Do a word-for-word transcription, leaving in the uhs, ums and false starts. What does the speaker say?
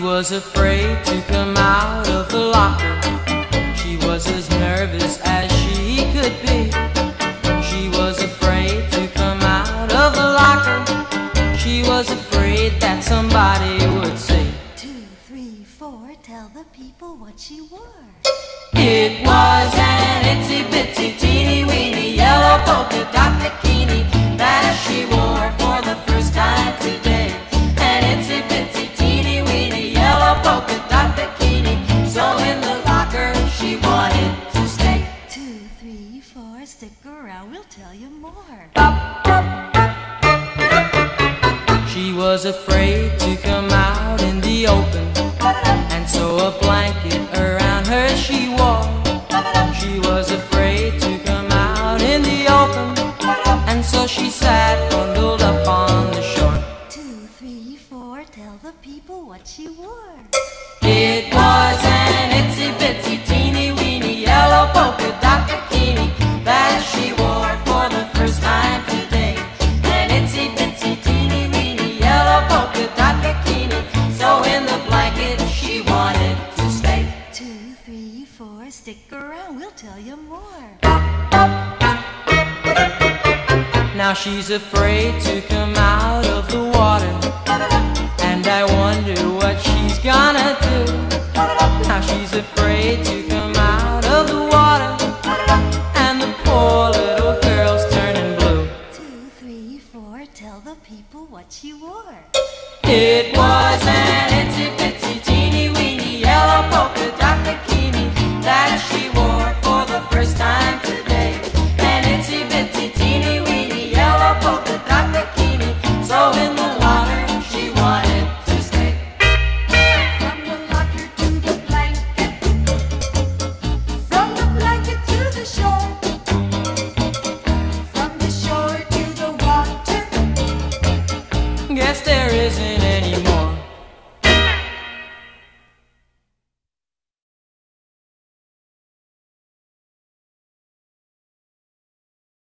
was afraid to come out of the locker. She was as nervous as she could be. She was afraid to come out of the locker. She was afraid that somebody would say, Two, three, four, tell the people what she wore. It was an itsy bitsy teeny weeny yellow polka dot bikini that she wore for the first time today. An itsy bitsy teeny weeny yellow polka dot bikini, so in the locker she wanted to stay. Two, three, four, stick around, we'll tell you more. She was afraid to come out in the open, and so a blanket around her she wore. She was afraid to come out in the open, and so she sat bundled up on the shore. Two, three, four, tell the people what she wore. It was an itsy bitsy teeny weeny yellow polka dot bikini that she wore for the first time today. An itsy bitsy teeny weeny yellow polka dot bikini, so in the blanket she wanted to stay. Two, three, four, stick around, we'll tell you more. Now she's afraid to come out of the water, and I wonder what she's gonna do. Now she's afraid to come out of the water, and the poor little girl's turning blue. Two, three, four, tell the people what she wore. It was an